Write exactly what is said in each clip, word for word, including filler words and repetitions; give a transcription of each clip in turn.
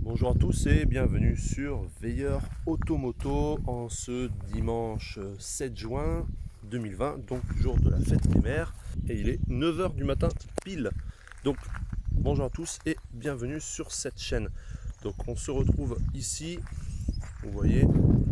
Bonjour à tous et bienvenue sur Veilleur Automoto en ce dimanche sept juin deux mille vingt, donc jour de la fête des mères, et il est neuf heures du matin pile. Donc bonjour à tous et bienvenue sur cette chaîne. Donc on se retrouve ici, vous voyez,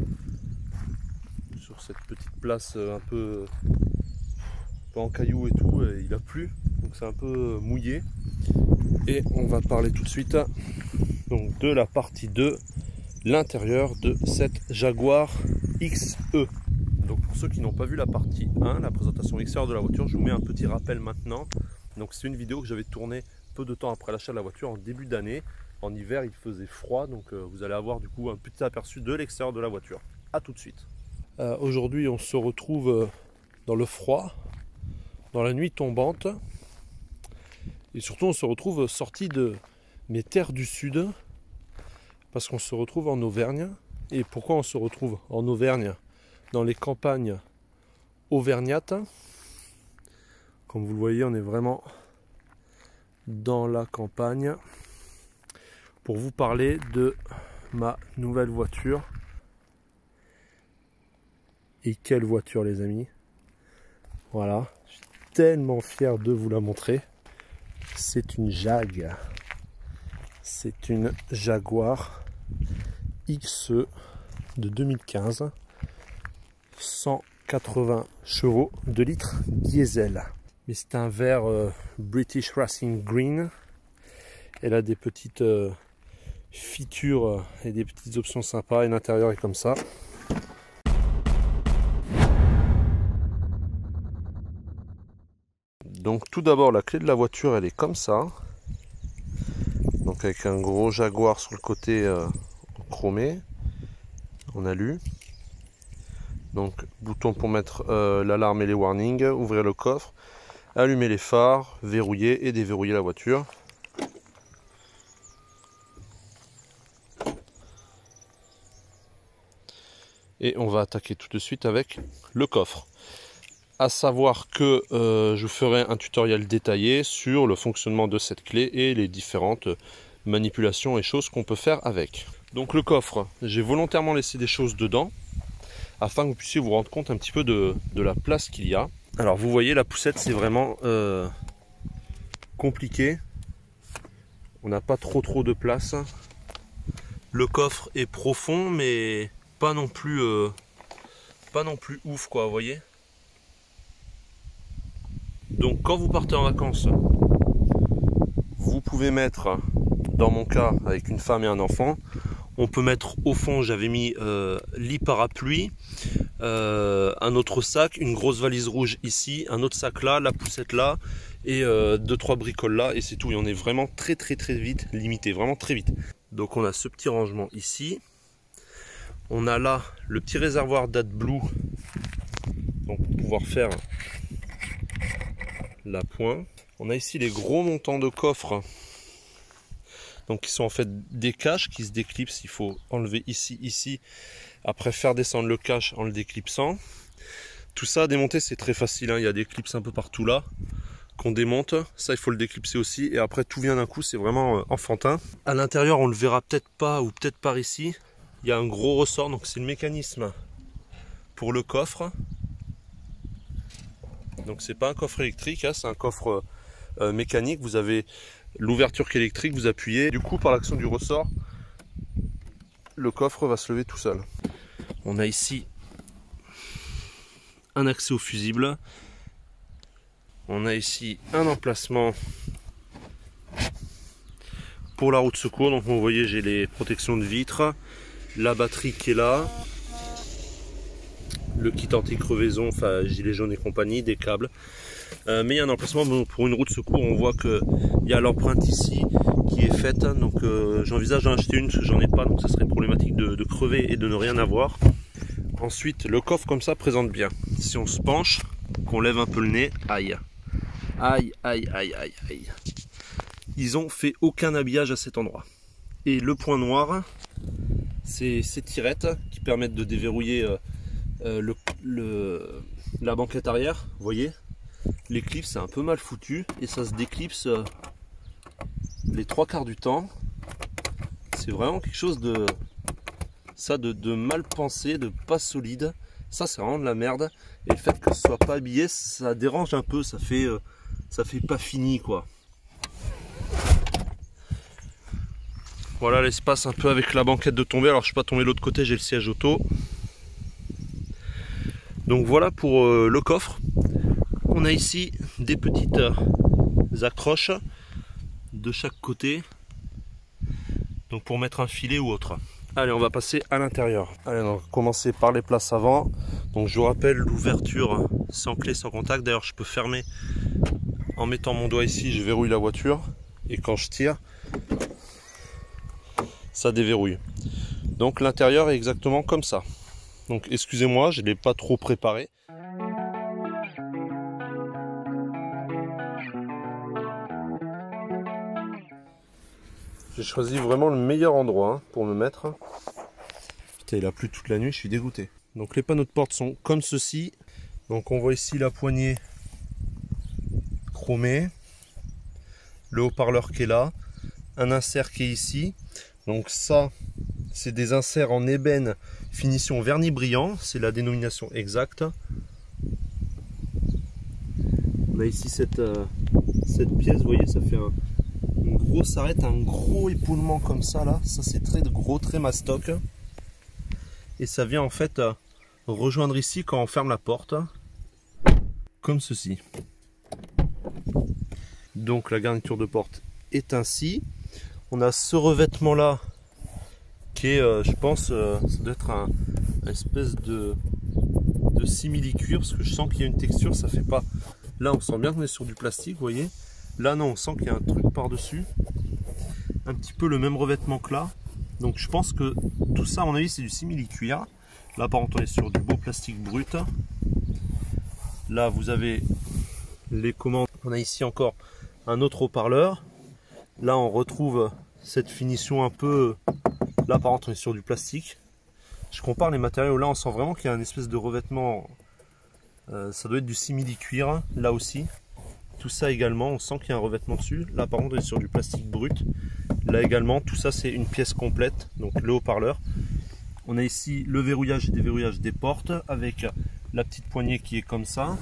sur cette petite place un peu, un peu en cailloux et tout, et il a plu, donc c'est un peu mouillé. Et on va parler tout de suite donc de la partie deux, l'intérieur de cette Jaguar X E. Donc pour ceux qui n'ont pas vu la partie un, la présentation extérieure de la voiture, je vous mets un petit rappel maintenant. Donc c'est une vidéo que j'avais tournée peu de temps après l'achat de la voiture, en début d'année. En hiver il faisait froid, donc euh, vous allez avoir du coup un petit aperçu de l'extérieur de la voiture. A tout de suite. Euh, Aujourd'hui on se retrouve euh, dans le froid, dans la nuit tombante. Et surtout on se retrouve sorti de mes terres du sud, parce qu'on se retrouve en Auvergne. Et pourquoi on se retrouve en Auvergne? Dans les campagnes auvergnates. Comme vous le voyez, on est vraiment dans la campagne. Pour vous parler de ma nouvelle voiture. Et quelle voiture les amis! Voilà, je suis tellement fier de vous la montrer. C'est une Jag. C'est une Jaguar X E de deux mille quinze. cent quatre-vingts chevaux, deux litres diesel. Mais c'est un vert euh, British Racing Green. Elle a des petites euh, features et des petites options sympas. Et l'intérieur est comme ça. Donc tout d'abord, la clé de la voiture, elle est comme ça. Donc avec un gros Jaguar sur le côté euh, chromé, en alu. Donc bouton pour mettre euh, l'alarme et les warnings, ouvrir le coffre, allumer les phares, verrouiller et déverrouiller la voiture. Et on va attaquer tout de suite avec le coffre. À savoir que euh, je ferai un tutoriel détaillé sur le fonctionnement de cette clé et les différentes manipulations et choses qu'on peut faire avec. Donc le coffre, j'ai volontairement laissé des choses dedans afin que vous puissiez vous rendre compte un petit peu de, de la place qu'il y a. Alors vous voyez, la poussette, c'est vraiment euh, compliqué. On n'a pas trop trop de place. Le coffre est profond, mais pas non plus euh, pas non plus ouf, quoi, vous voyez. Donc quand vous partez en vacances, vous pouvez mettre, dans mon cas avec une femme et un enfant, on peut mettre au fond, j'avais mis euh, lit parapluie, euh, un autre sac, une grosse valise rouge ici, un autre sac là, la poussette là, et euh, deux trois bricoles là, et c'est tout. Et on est vraiment très très très vite limité, vraiment très vite. Donc on a ce petit rangement ici, on a là le petit réservoir d'AdBlue, donc pour pouvoir faire la pointe. On a ici les gros montants de coffre, donc qui sont en fait des caches qui se déclipsent. Il faut enlever ici, ici, après faire descendre le cache en le déclipsant. Tout ça à démonter, c'est très facile, hein. Il y a des clips un peu partout là qu'on démonte. Ça, il faut le déclipser aussi, et après tout vient d'un coup. C'est vraiment euh, enfantin. À l'intérieur, on le verra peut-être pas, ou peut-être par ici, il y a un gros ressort, donc c'est le mécanisme pour le coffre. Donc c'est pas un coffre électrique, hein, c'est un coffre euh, mécanique. Vous avez l'ouverture qui est électrique, vous appuyez, du coup par l'action du ressort, le coffre va se lever tout seul. On a ici un accès au fusible. On a ici un emplacement pour la roue de secours. Donc vous voyez, j'ai les protections de vitres, la batterie qui est là, le kit anti-crevaison, enfin gilet jaune et compagnie, des câbles. Euh, mais il y a un emplacement pour une roue de secours. On voit qu'il y a l'empreinte ici qui est faite. Donc euh, j'envisage d'en acheter une parce que j'en ai pas. Donc ça serait problématique de, de crever et de ne rien avoir. Ensuite, le coffre comme ça présente bien. Si on se penche, qu'on lève un peu le nez, aïe. Aïe, aïe, aïe, aïe, aïe. Ils ont fait aucun habillage à cet endroit. Et le point noir, c'est ces tirettes qui permettent de déverrouiller euh, Euh, le, le, la banquette arrière. Vous voyez, les clips c'est un peu mal foutu et ça se déclipse euh, les trois quarts du temps. c'est vraiment quelque chose de ça de, de mal pensé, de pas solide. Ça c'est vraiment de la merde. Et le fait que ce soit pas habillé, ça dérange un peu, ça fait euh, ça fait pas fini quoi. Voilà l'espace un peu avec la banquette de tomber. Alors je suis pas tombé de l'autre côté, j'ai le siège auto. Donc voilà pour euh, le coffre. On a ici des petites euh, accroches de chaque côté. Donc pour mettre un filet ou autre. Allez, on va passer à l'intérieur. Allez, on va commencer par les places avant. Donc je vous rappelle l'ouverture sans clé, sans contact. D'ailleurs je peux fermer en mettant mon doigt ici, je verrouille la voiture. Et quand je tire, ça déverrouille. Donc l'intérieur est exactement comme ça. Donc excusez-moi, je ne l'ai pas trop préparé. J'ai choisi vraiment le meilleur endroit hein, pour me mettre. Putain, il a plu toute la nuit, je suis dégoûté. Donc les panneaux de porte sont comme ceci. Donc on voit ici la poignée chromée. Le haut-parleur qui est là. Un insert qui est ici. Donc ça, c'est des inserts en ébène finition vernis brillant. C'est la dénomination exacte. On a ici cette, euh, cette pièce, vous voyez, ça fait un... une grosse arête, un gros épaulement comme ça là, ça c'est très gros, très mastoc. Et ça vient en fait euh, rejoindre ici quand on ferme la porte, comme ceci. Donc la garniture de porte est ainsi. On a ce revêtement là qui est, euh, je pense, euh, ça doit être un, un espèce de, de simili-cuir parce que je sens qu'il y a une texture, ça fait pas. Là on sent bien qu'on est sur du plastique, vous voyez. Là non, on sent qu'il y a un truc par-dessus. Un petit peu le même revêtement que là. Donc je pense que tout ça à mon avis c'est du simili-cuir. Là par contre on est sur du beau plastique brut. Là vous avez les commandes. On a ici encore un autre haut-parleur. Là on retrouve cette finition un peu... Là par contre on est sur du plastique. Je compare les matériaux. Là on sent vraiment qu'il y a une espèce de revêtement. Euh, ça doit être du simili-cuir. Là aussi. Tout ça également, on sent qu'il y a un revêtement dessus. Là par contre on est sur du plastique brut. Là également, tout ça c'est une pièce complète. Donc le haut-parleur. On a ici le verrouillage et déverrouillage des portes avec la petite poignée qui est comme ça.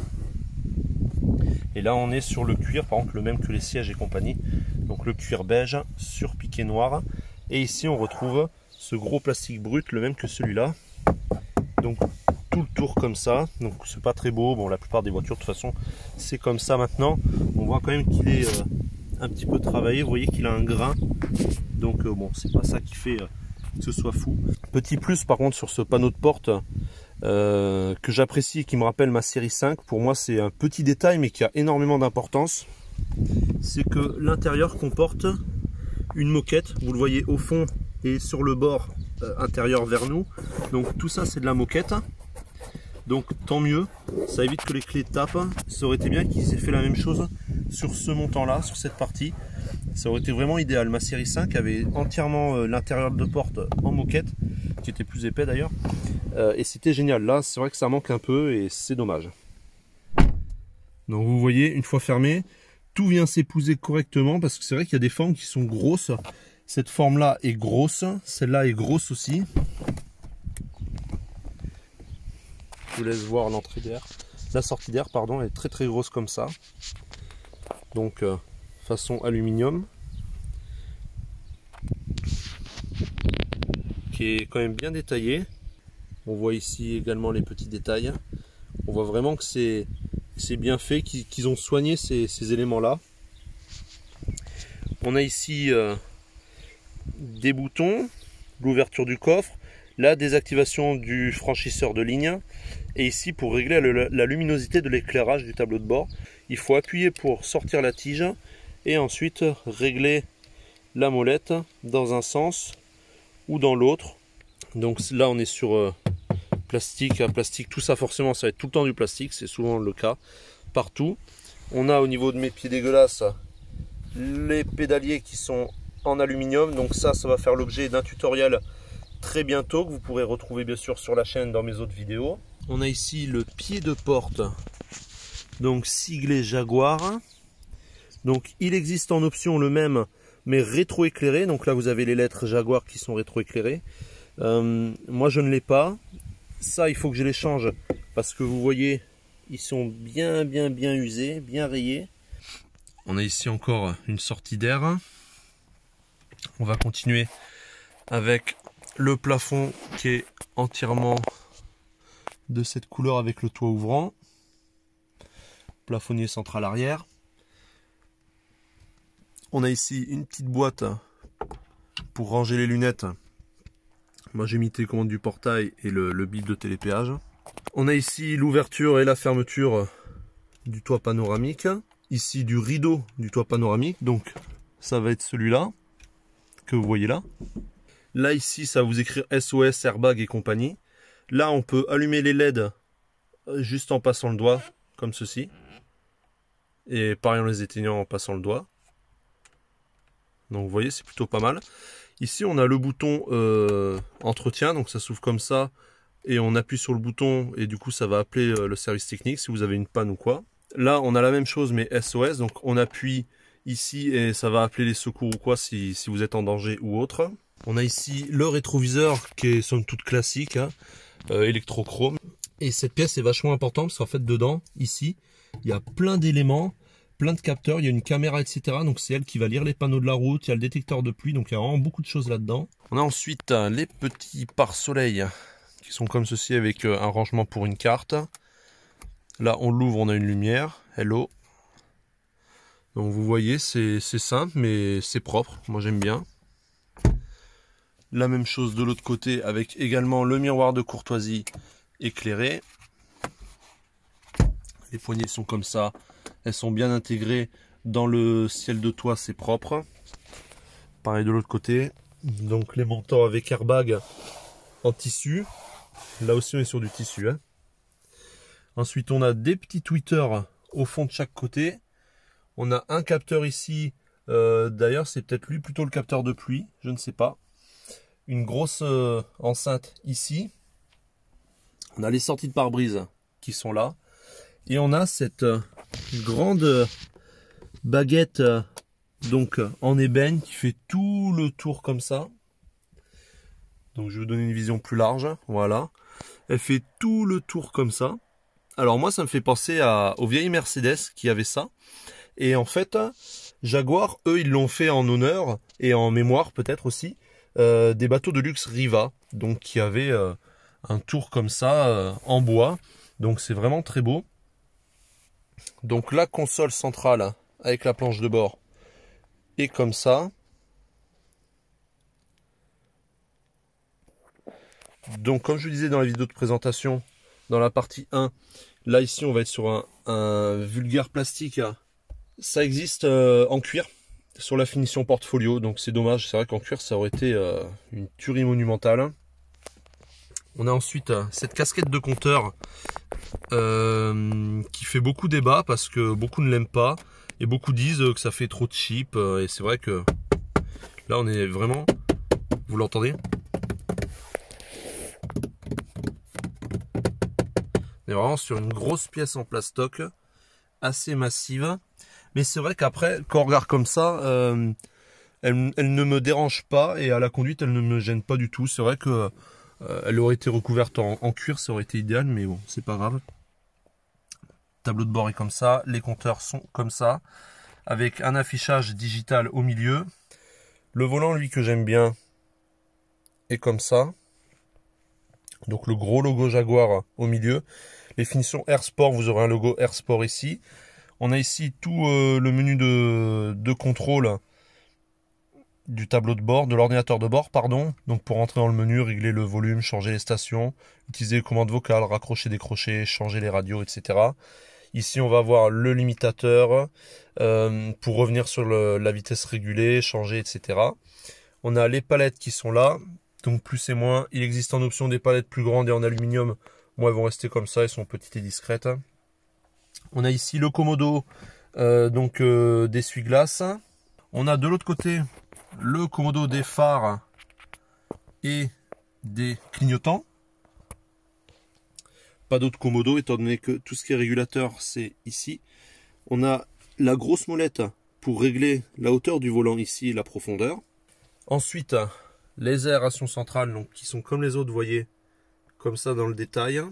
Et là on est sur le cuir, par contre le même que les sièges et compagnie. Donc le cuir beige sur piqué noir. Et ici on retrouve ce gros plastique brut, le même que celui-là. Donc tout le tour comme ça, donc c'est pas très beau. Bon, la plupart des voitures de toute façon c'est comme ça maintenant. On voit quand même qu'il est euh, un petit peu travaillé, vous voyez qu'il a un grain, donc euh, bon c'est pas ça qui fait euh, que ce soit fou. Petit plus par contre sur ce panneau de porte euh, que j'apprécie et qui me rappelle ma série cinq, pour moi c'est un petit détail mais qui a énormément d'importance, c'est que l'intérieur comporte une moquette, vous le voyez au fond et sur le bord euh, intérieur vers nous, donc tout ça c'est de la moquette. Donc tant mieux, ça évite que les clés tapent. Ça aurait été bien qu'ils aient fait la même chose sur ce montant là, sur cette partie. Ça aurait été vraiment idéal. Ma série cinq avait entièrement euh, l'intérieur de porte en moquette, qui était plus épais d'ailleurs. Euh, et c'était génial. Là c'est vrai que ça manque un peu et c'est dommage. Donc vous voyez, une fois fermé, tout vient s'épouser correctement parce que c'est vrai qu'il y a des formes qui sont grosses. Cette forme là est grosse, celle-là est grosse aussi. Je vous laisse voir l'entrée d'air, la sortie d'air pardon, elle est très très grosse comme ça. Donc euh, façon aluminium, qui est quand même bien détaillé. On voit ici également les petits détails. On voit vraiment que c'est c'est bien fait, qu'ils ont soigné ces, ces éléments là. On a ici euh, des boutons, l'ouverture du coffre, la désactivation du franchisseur de ligne. Et ici, pour régler le, la luminosité de l'éclairage du tableau de bord, il faut appuyer pour sortir la tige et ensuite régler la molette dans un sens ou dans l'autre. Donc là, on est sur euh, plastique, plastique, tout ça forcément, ça va être tout le temps du plastique, c'est souvent le cas partout. On a au niveau de mes pieds dégueulasses les pédaliers qui sont en aluminium, donc ça, ça va faire l'objet d'un tutoriel très bientôt que vous pourrez retrouver bien sûr sur la chaîne dans mes autres vidéos. On a ici le pied de porte, donc siglé Jaguar. Donc il existe en option le même mais rétroéclairé. Donc là, vous avez les lettres Jaguar qui sont rétroéclairées. Euh, moi, je ne l'ai pas. Ça, il faut que je les change parce que vous voyez, ils sont bien, bien, bien usés, bien rayés. On a ici encore une sortie d'air. On va continuer avec le plafond qui est entièrement de cette couleur avec le toit ouvrant. Plafonnier central arrière. On a ici une petite boîte pour ranger les lunettes. Moi j'ai mis les commandes du portail et le, le bip de télépéage. On a ici l'ouverture et la fermeture du toit panoramique. Ici du rideau du toit panoramique. Donc ça va être celui-là que vous voyez là. Là ici ça va vous écrire S O S, airbag et compagnie. Là on peut allumer les L E D juste en passant le doigt comme ceci. Et pareil en les éteignant en passant le doigt. Donc vous voyez c'est plutôt pas mal. Ici on a le bouton euh, entretien, donc ça s'ouvre comme ça. Et on appuie sur le bouton et du coup ça va appeler euh, le service technique si vous avez une panne ou quoi. Là on a la même chose mais S O S, donc on appuie ici et ça va appeler les secours ou quoi si, si vous êtes en danger ou autre. On a ici le rétroviseur qui est somme toute classique, hein, euh, électrochrome. Et cette pièce est vachement importante parce qu'en fait dedans, ici, il y a plein d'éléments, plein de capteurs, il y a une caméra, et cetera. Donc c'est elle qui va lire les panneaux de la route, il y a le détecteur de pluie, donc il y a vraiment beaucoup de choses là-dedans. On a ensuite les petits pare-soleil qui sont comme ceci avec un rangement pour une carte. Là on l'ouvre, on a une lumière, hello. Donc vous voyez, c'est simple mais c'est propre, moi j'aime bien. La même chose de l'autre côté avec également le miroir de courtoisie éclairé. Les poignées sont comme ça, elles sont bien intégrées dans le ciel de toit, c'est propre. Pareil de l'autre côté. Donc les montants avec airbag en tissu. Là aussi on est sur du tissu. Hein. Ensuite on a des petits tweeters au fond de chaque côté. On a un capteur ici. Euh, D'ailleurs c'est peut-être lui plutôt le capteur de pluie, je ne sais pas. Une grosse euh, enceinte ici. On a les sorties de pare-brise qui sont là. Et on a cette euh, grande baguette euh, donc en ébène qui fait tout le tour comme ça. Donc je vais vous donner une vision plus large. Voilà. Elle fait tout le tour comme ça. Alors moi ça me fait penser à, aux vieilles Mercedes qui avaient ça. Et en fait Jaguar, eux ils l'ont fait en honneur et en mémoire peut-être aussi. Euh, des bateaux de luxe Riva, donc qui avaient euh, un tour comme ça euh, en bois, donc c'est vraiment très beau. Donc la console centrale avec la planche de bord est comme ça. Donc comme je vous disais dans la vidéo de présentation, dans la partie un, là ici on va être sur un, un vulgaire plastique. Ça existe euh, en cuir sur la finition portfolio, donc c'est dommage, c'est vrai qu'en cuir ça aurait été euh, une tuerie monumentale. On a ensuite euh, cette casquette de compteur euh, qui fait beaucoup débat parce que beaucoup ne l'aiment pas et beaucoup disent que ça fait trop cheap, euh, et c'est vrai que là on est vraiment, vous l'entendez, on est vraiment sur une grosse pièce en plastoc assez massive. Mais c'est vrai qu'après, quand on regarde comme ça, euh, elle, elle ne me dérange pas et à la conduite, elle ne me gêne pas du tout. C'est vrai que euh, elle aurait été recouverte en, en cuir, ça aurait été idéal, mais bon, c'est pas grave. Tableau de bord est comme ça, les compteurs sont comme ça, avec un affichage digital au milieu. Le volant, lui, que j'aime bien, est comme ça. Donc le gros logo Jaguar au milieu. Les finitions Air Sport, vous aurez un logo Air Sport ici. On a ici tout euh, le menu de, de contrôle du tableau de bord, de l'ordinateur de bord, pardon. Donc pour entrer dans le menu, régler le volume, changer les stations, utiliser les commandes vocales, raccrocher, décrocher, changer les radios, et cetera. Ici on va voir le limitateur euh, pour revenir sur le, la vitesse régulée, changer, et cetera. On a les palettes qui sont là, donc plus et moins. Il existe en option des palettes plus grandes et en aluminium. Moi elles vont rester comme ça, elles sont petites et discrètes. On a ici le commodo euh, donc euh, d'essuie-glace. On a de l'autre côté le commodo des phares et des clignotants. Pas d'autre commodo étant donné que tout ce qui est régulateur c'est ici. On a la grosse molette pour régler la hauteur du volant ici et la profondeur. Ensuite, les aérations centrales, donc, qui sont comme les autres, vous voyez, comme ça dans le détail.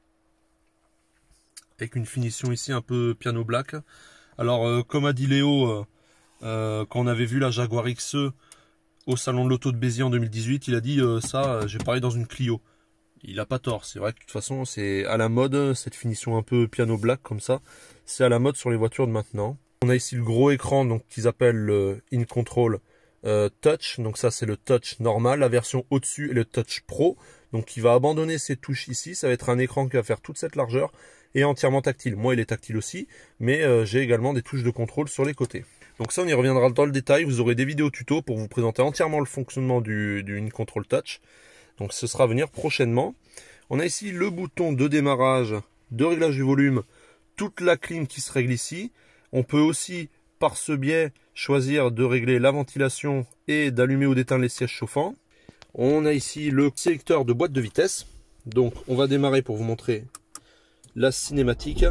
Avec une finition ici un peu piano black. Alors, euh, comme a dit Léo, euh, euh, quand on avait vu la Jaguar X E au salon de l'auto de Béziers en deux mille dix-huit, il a dit euh, ça, euh, j'ai parlé dans une Clio. Il a pas tort, c'est vrai que de toute façon, c'est à la mode, cette finition un peu piano black comme ça. C'est à la mode sur les voitures de maintenant. On a ici le gros écran donc qu'ils appellent le In Control euh, Touch. Donc ça, c'est le Touch normal. La version au-dessus est le Touch Pro. Donc il va abandonner ces touches ici. Ça va être un écran qui va faire toute cette largeur et entièrement tactile. Moi, il est tactile aussi, mais euh, j'ai également des touches de contrôle sur les côtés. Donc ça, on y reviendra dans le détail. Vous aurez des vidéos tuto pour vous présenter entièrement le fonctionnement du, du In Control Touch. Donc ce sera à venir prochainement. On a ici le bouton de démarrage, de réglage du volume, toute la clim qui se règle ici. On peut aussi, par ce biais, choisir de régler la ventilation et d'allumer ou d'éteindre les sièges chauffants. On a ici le sélecteur de boîte de vitesse. Donc on va démarrer pour vous montrer la cinématique.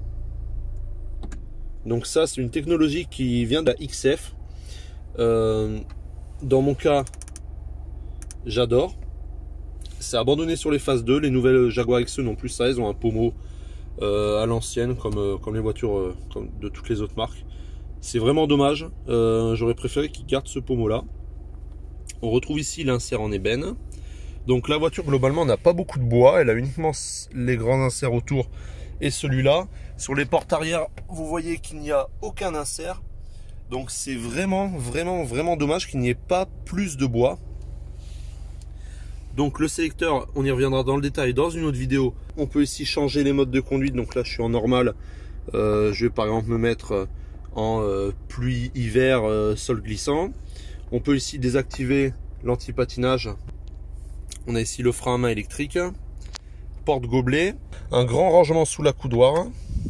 Donc ça, c'est une technologie qui vient de la X F. Euh, dans mon cas, j'adore. C'est abandonné sur les phases deux. Les nouvelles Jaguar X E n'ont plus ça. Elles ont un pommeau euh, à l'ancienne, comme, euh, comme les voitures euh, comme de toutes les autres marques. C'est vraiment dommage. Euh, J'aurais préféré qu'ils gardent ce pommeau-là. On retrouve ici l'insert en ébène. Donc la voiture, globalement, n'a pas beaucoup de bois. Elle a uniquement les grands inserts autour et celui-là. Sur les portes arrière, vous voyez qu'il n'y a aucun insert. Donc c'est vraiment, vraiment, vraiment dommage qu'il n'y ait pas plus de bois. Donc le sélecteur, on y reviendra dans le détail dans une autre vidéo. On peut ici changer les modes de conduite. Donc là, je suis en normal. Euh, je vais par exemple me mettre en euh, pluie, hiver, euh, sol glissant. On peut ici désactiver l'anti-patinage. On a ici le frein à main électrique. Porte-gobelet. Un grand rangement sous la coudoir.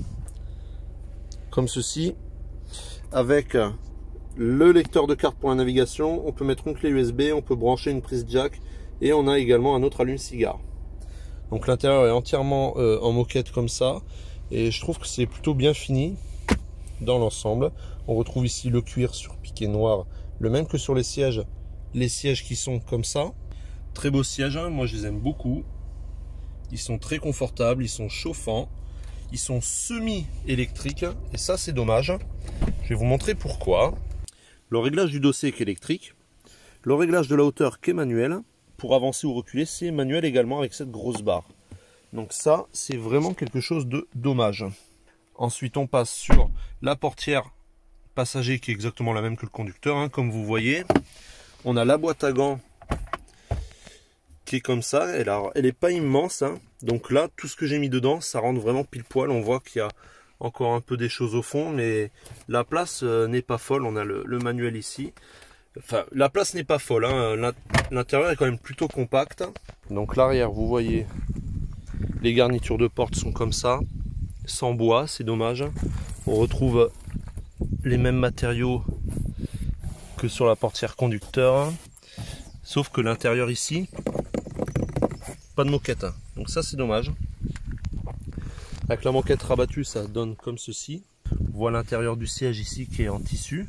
Comme ceci. Avec le lecteur de carte pour la navigation. On peut mettre une clé U S B. On peut brancher une prise jack. Et on a également un autre allume-cigare. Donc l'intérieur est entièrement euh, en moquette comme ça. Et je trouve que c'est plutôt bien fini dans l'ensemble. On retrouve ici le cuir sur piqué noir. Le même que sur les sièges. Les sièges qui sont comme ça. Très beaux sièges. Hein. Moi je les aime beaucoup. Ils sont très confortables. Ils sont chauffants. Ils sont semi-électriques. Et ça c'est dommage. Je vais vous montrer pourquoi. Le réglage du dossier qui est électrique. Le réglage de la hauteur qui est manuel. Pour avancer ou reculer, c'est manuel également avec cette grosse barre. Donc ça, c'est vraiment quelque chose de dommage. Ensuite, on passe sur la portière passager qui est exactement la même que le conducteur. Hein, comme vous voyez, on a la boîte à gants qui est comme ça. Elle a, elle est pas immense. Hein. Donc là, tout ce que j'ai mis dedans, ça rentre vraiment pile poil. On voit qu'il y a encore un peu des choses au fond, mais la place euh, n'est pas folle. On a le, le manuel ici. Enfin, la place n'est pas folle, hein. L'intérieur est quand même plutôt compact. Donc l'arrière, vous voyez, les garnitures de porte sont comme ça, sans bois, c'est dommage. On retrouve les mêmes matériaux que sur la portière conducteur, sauf que l'intérieur ici, pas de moquette. Donc ça c'est dommage. Avec la moquette rabattue, ça donne comme ceci. On voit l'intérieur du siège ici qui est en tissu.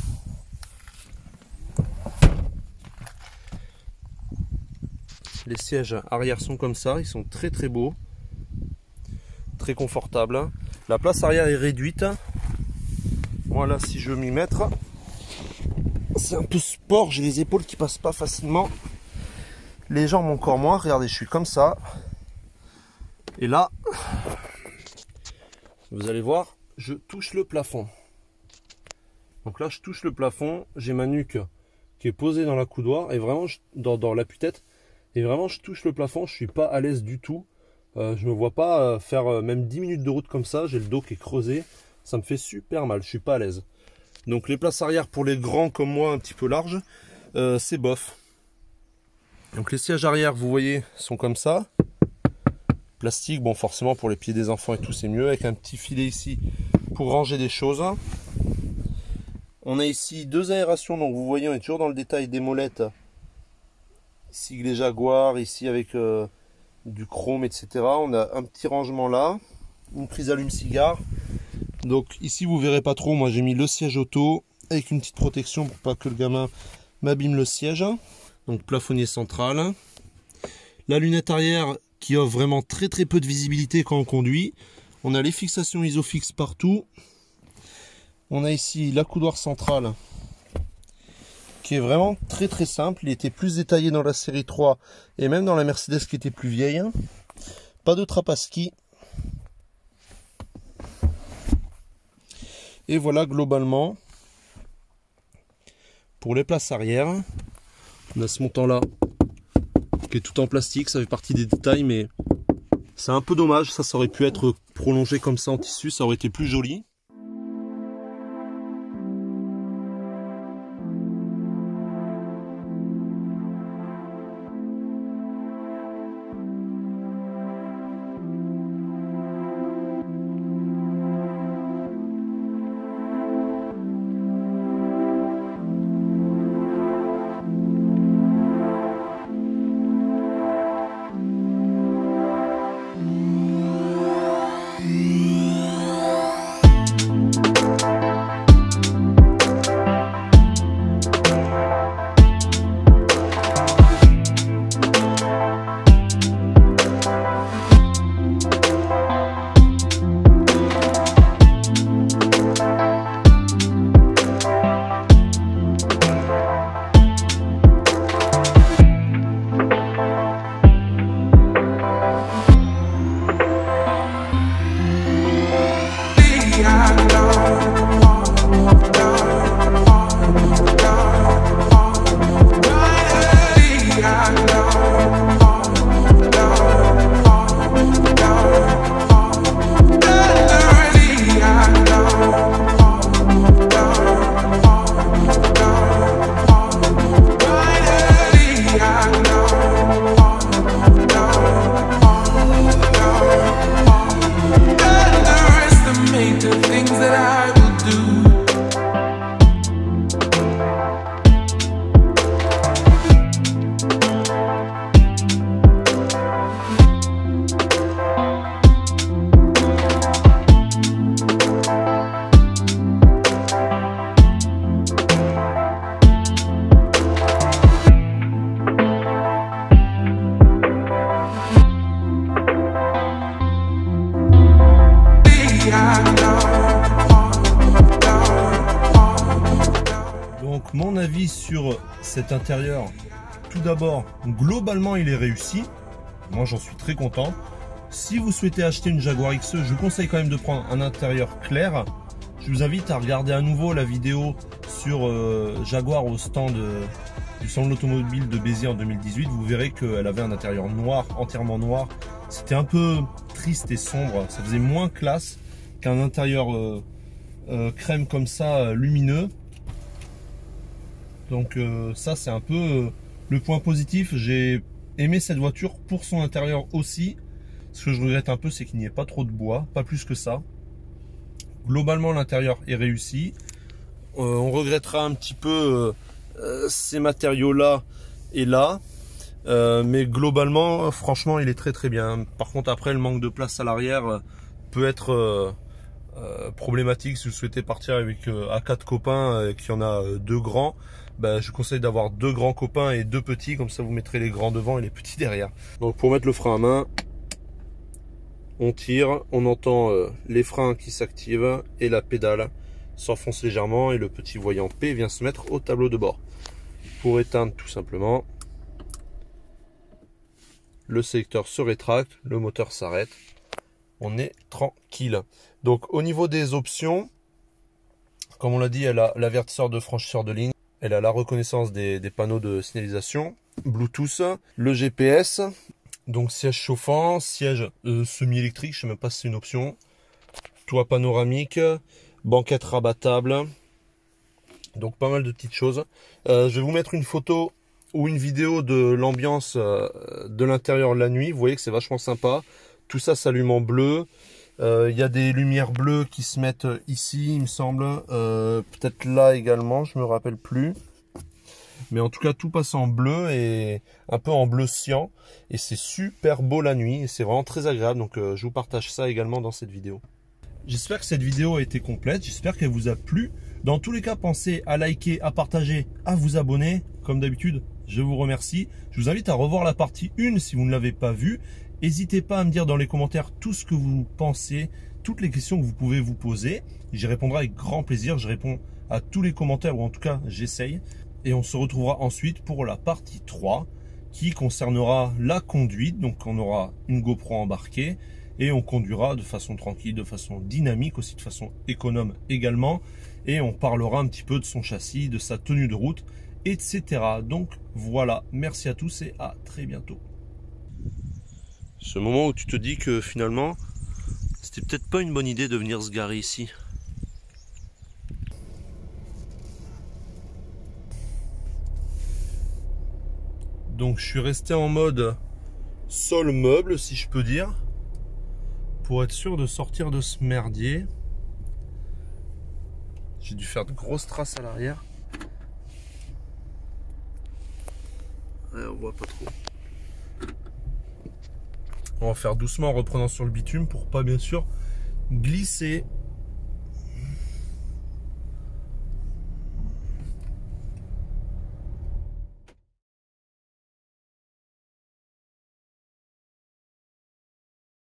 Les sièges arrière sont comme ça, ils sont très très beaux, très confortables. La place arrière est réduite. Moi là, si je veux m'y mettre, c'est un peu sport, j'ai les épaules qui passent pas facilement. Les jambes encore moins, regardez, je suis comme ça. Et là, vous allez voir, je touche le plafond. Donc là, je touche le plafond, j'ai ma nuque qui est posée dans la coudoir et vraiment dans, dans l'appui-tête. Et vraiment, je touche le plafond, je suis pas à l'aise du tout. Euh, je me vois pas euh, faire euh, même dix minutes de route comme ça. J'ai le dos qui est creusé. Ça me fait super mal, je suis pas à l'aise. Donc les places arrière pour les grands comme moi, un petit peu larges, euh, c'est bof. Donc les sièges arrière, vous voyez, sont comme ça. Plastique, bon forcément pour les pieds des enfants et tout, c'est mieux. Avec un petit filet ici pour ranger des choses. On a ici deux aérations, donc vous voyez, on est toujours dans le détail des molettes. Siglé Jaguar, ici avec euh, du chrome, et cetera. On a un petit rangement là, une prise allume-cigare. Donc ici vous verrez pas trop, moi j'ai mis le siège auto, avec une petite protection pour pas que le gamin m'abîme le siège. Donc plafonnier central. La lunette arrière qui offre vraiment très très peu de visibilité quand on conduit. On a les fixations isofix partout. On a ici la coudoir centrale qui est vraiment très très simple. Il était plus détaillé dans la série trois et même dans la Mercedes qui était plus vieille. Pas de trappe à ski. Et voilà globalement pour les places arrière. On a ce montant là qui est tout en plastique, ça fait partie des détails, mais c'est un peu dommage. Ça, ça aurait pu être prolongé comme ça en tissu, ça aurait été plus joli. Donc mon avis sur cet intérieur, tout d'abord, globalement il est réussi. Moi j'en suis très content. Si vous souhaitez acheter une Jaguar X E, je vous conseille quand même de prendre un intérieur clair. Je vous invite à regarder à nouveau la vidéo sur euh, Jaguar au stand euh, du salon de l'automobile de Béziers en deux mille dix-huit. Vous verrez qu'elle avait un intérieur noir, entièrement noir. C'était un peu triste et sombre, ça faisait moins classe qu'un intérieur euh, euh, crème comme ça, euh, lumineux. Donc euh, ça c'est un peu euh, le point positif. J'ai aimé cette voiture pour son intérieur aussi. Ce que je regrette un peu, c'est qu'il n'y ait pas trop de bois, pas plus que ça. Globalement l'intérieur est réussi. Euh, on regrettera un petit peu euh, ces matériaux là et là. Euh, mais globalement, franchement, il est très très bien. Par contre, après, le manque de place à l'arrière peut être euh, euh, problématique si vous souhaitez partir avec euh, à quatre copains, euh, qu'il y en a euh, deux grands. Ben, je conseille d'avoir deux grands copains et deux petits, comme ça vous mettrez les grands devant et les petits derrière. Donc pour mettre le frein à main, on tire, on entend euh, les freins qui s'activent et la pédale s'enfonce légèrement et le petit voyant P vient se mettre au tableau de bord. Pour éteindre tout simplement, le sélecteur se rétracte, le moteur s'arrête, on est tranquille. Donc au niveau des options, comme on l'a dit, elle a l'avertisseur de franchisseur de ligne, elle a la reconnaissance des, des panneaux de signalisation, Bluetooth, le G P S, donc siège chauffant, siège euh, semi-électrique, je ne sais même pas si c'est une option, toit panoramique, banquette rabattable, donc pas mal de petites choses. Euh, je vais vous mettre une photo ou une vidéo de l'ambiance euh, de l'intérieur la nuit. Vous voyez que c'est vachement sympa. Tout ça s'allume en bleu. Il euh, y a des lumières bleues qui se mettent ici, il me semble. Euh, Peut-être là également, je me rappelle plus. Mais en tout cas, tout passe en bleu et un peu en bleu cyan. Et c'est super beau la nuit. Et c'est vraiment très agréable. Donc euh, je vous partage ça également dans cette vidéo. J'espère que cette vidéo a été complète. J'espère qu'elle vous a plu. Dans tous les cas, pensez à liker, à partager, à vous abonner. Comme d'habitude, je vous remercie. Je vous invite à revoir la partie un si vous ne l'avez pas vue. N'hésitez pas à me dire dans les commentaires tout ce que vous pensez, toutes les questions que vous pouvez vous poser. J'y répondrai avec grand plaisir. Je réponds à tous les commentaires, ou en tout cas, j'essaye. Et on se retrouvera ensuite pour la partie trois qui concernera la conduite. Donc, on aura une GoPro embarquée et on conduira de façon tranquille, de façon dynamique, aussi de façon économe également. Et on parlera un petit peu de son châssis, de sa tenue de route, et cetera. Donc voilà, merci à tous et à très bientôt. Ce moment où tu te dis que finalement, c'était peut-être pas une bonne idée de venir se garer ici. Donc je suis resté en mode sol meuble, si je peux dire, pour être sûr de sortir de ce merdier. J'ai dû faire de grosses traces à l'arrière. Ouais, on voit pas trop. On va faire doucement en reprenant sur le bitume pour pas bien sûr glisser.